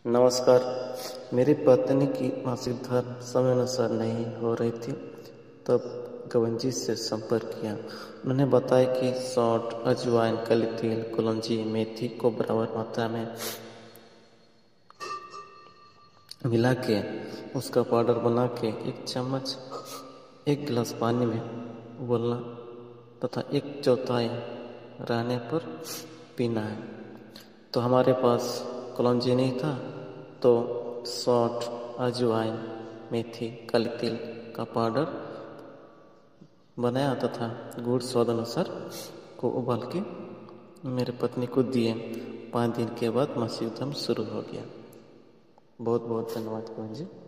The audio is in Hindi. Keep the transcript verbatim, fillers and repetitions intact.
नमस्कार। मेरी पत्नी की मासिक धर्म समयानुसार नहीं हो रही थी, तब गवन जी से संपर्क किया। उन्होंने बताया कि सौंठ, अजवाइन, काली तिल, कलौंजी, मेथी को बराबर मात्रा में मिला के उसका पाउडर बना के एक चम्मच एक गिलास पानी में उबलना तथा एक चौथाई रहने पर पीना है। तो हमारे पास कलौंजी नहीं था, तो सौंठ, अजवाइन, मेथी, काली तिल का पाउडर बनाया तथा गुड़ स्वाद अनुसार को उबाल के मेरे पत्नी को दिए। पाँच दिन के बाद मासिक धर्म शुरू हो गया। बहुत बहुत धन्यवाद कौन जी।